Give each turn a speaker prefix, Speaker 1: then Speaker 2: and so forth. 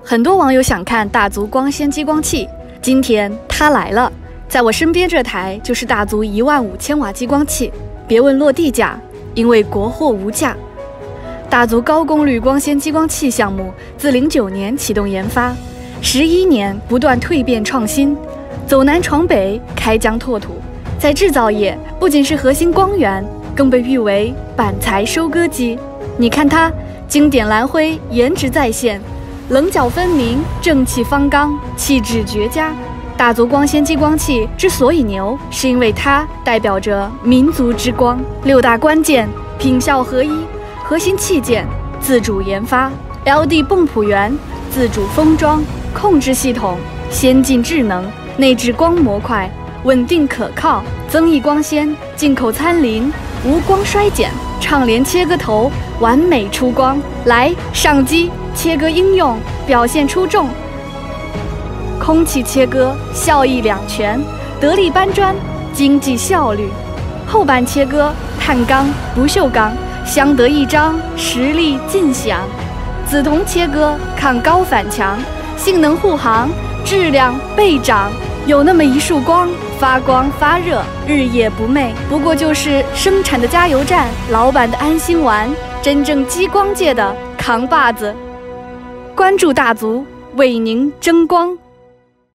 Speaker 1: 很多网友想看大族光纤激光器，今天它来了。在我身边这台就是大族15000瓦激光器，别问落地价，因为国货无价。大族高功率光纤激光器项目自09年启动研发，11年不断蜕变创新，走南闯北，开疆拓土。在制造业，不仅是核心光源，更被誉为板材收割机。你看它，经典蓝灰，颜值再现，棱角分明，正气方刚，气质绝佳。大族光纤激光器之所以牛，是因为它代表着民族之光。6大关键：品效合一，核心器件自主研发 ，LD 泵浦源自主封装，控制系统先进智能，内置光模块稳定可靠，增益光纤进口参临，无光衰减，畅联切割头完美出光。来上机切割应用表现出众。空气切割效益两全，得力搬砖，经济效率；后板切割碳钢不锈钢，相得益彰，实力尽享；紫铜切割抗高反强，性能护航，质量倍涨。有那么一束光，发光发热，日夜不寐。不过就是生产的加油站，老板的安心丸，真正激光界的扛把子。关注大族，为您争光。